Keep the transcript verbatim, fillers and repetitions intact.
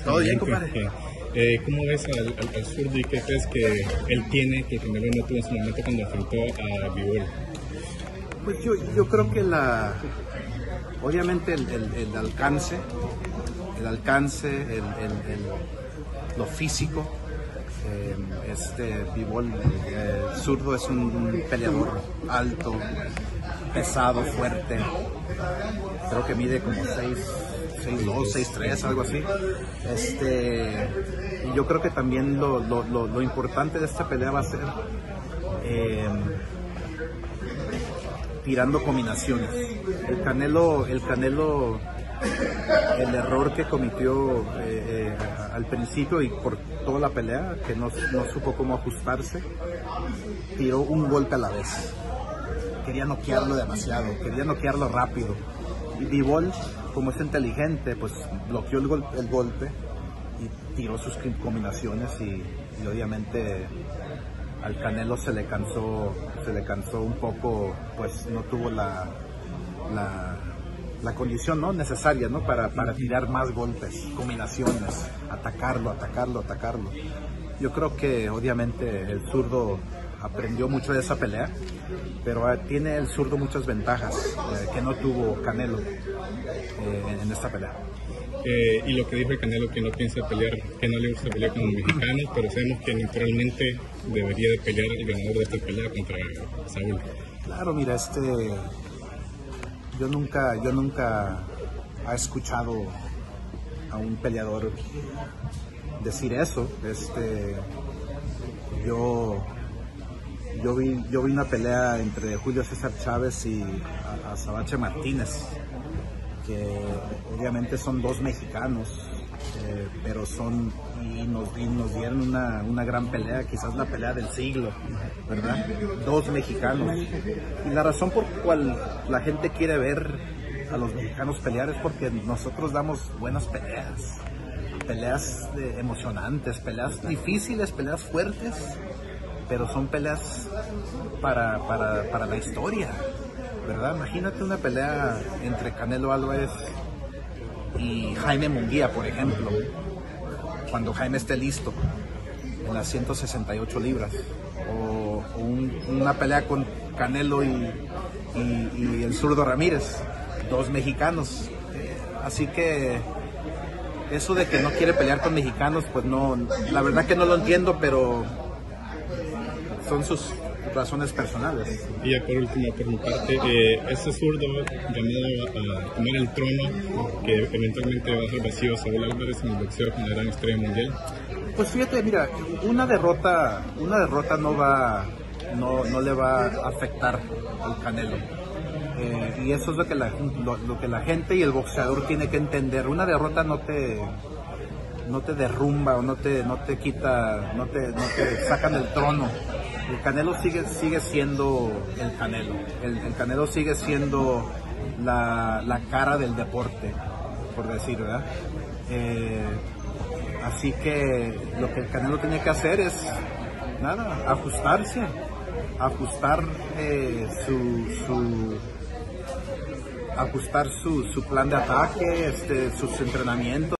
Todo bien, compadre. Eh, ¿Cómo ves al, al, al zurdo y qué crees que él tiene que Canelo no tuvo en su momento cuando enfrentó a Bivol? Pues yo, yo creo que la, obviamente el, el, el alcance, el alcance, el, el, el, lo físico, eh, este Bivol, eh, zurdo es un, un peleador alto, pesado, fuerte, creo que mide como seis dos, seis tres, algo así. Este, y yo creo que también lo, lo, lo, lo importante de esta pelea va a ser eh, tirando combinaciones. El Canelo, el Canelo, el error que cometió eh, eh, al principio y por toda la pelea, que no, no supo cómo ajustarse, tiró un golpe a la vez. Quería noquearlo demasiado, quería noquearlo rápido. Y Bivol, como es inteligente, pues bloqueó el, gol el golpe y tiró sus combinaciones y, y obviamente al Canelo se le cansó, se le cansó un poco, pues no tuvo la, la, la condición, ¿no?, necesaria, ¿no?, para, para tirar más golpes, combinaciones, atacarlo, atacarlo, atacarlo. Yo creo que obviamente el zurdo aprendió mucho de esa pelea, pero tiene el zurdo muchas ventajas eh, que no tuvo Canelo eh, en esta pelea. Eh, y lo que dijo el Canelo, que no piensa pelear, que no le gusta pelear con los mexicanos, pero sabemos que naturalmente debería de pelear el ganador de esta pelea contra Saúl. Claro, mira, este, yo nunca, yo nunca he escuchado a un peleador decir eso. Este, yo Yo vi, yo vi una pelea entre Julio César Chávez y Azabache Martínez, que obviamente son dos mexicanos, eh, pero son, y nos, y nos dieron una, una gran pelea, quizás la pelea del siglo, ¿verdad? Dos mexicanos. Y la razón por la cual la gente quiere ver a los mexicanos pelear es porque nosotros damos buenas peleas, peleas eh, emocionantes, peleas difíciles, peleas fuertes, pero son peleas para, para, para la historia, ¿verdad? Imagínate una pelea entre Canelo Álvarez y Jaime Munguía, por ejemplo, cuando Jaime esté listo en las ciento sesenta y ocho libras, o, o un, una pelea con Canelo y, y, y el zurdo Ramírez, dos mexicanos. Así que eso de que no quiere pelear con mexicanos, pues no, la verdad que no lo entiendo, pero son sus razones personales. Y ya por último, por mi parte, eh, ese zurdo llamado a tomar el trono, que eventualmente va a ser vacío a Saúl Álvarez en el boxeo con la gran estrella mundial. Pues fíjate, mira, una derrota, una derrota no va, no, no le va a afectar al Canelo. Eh, y eso es lo que, la, lo, lo que la gente y el boxeador tiene que entender. Una derrota no te, no te derrumba o no te, no te quita, no te, no te sacan del trono. El Canelo sigue, sigue siendo el Canelo. El, el Canelo sigue siendo la, la cara del deporte, por decir, ¿verdad? Eh, así que lo que el Canelo tiene que hacer es, nada, ajustarse, ajustar eh, su, su, ajustar su, su plan de ataque, este, sus entrenamientos.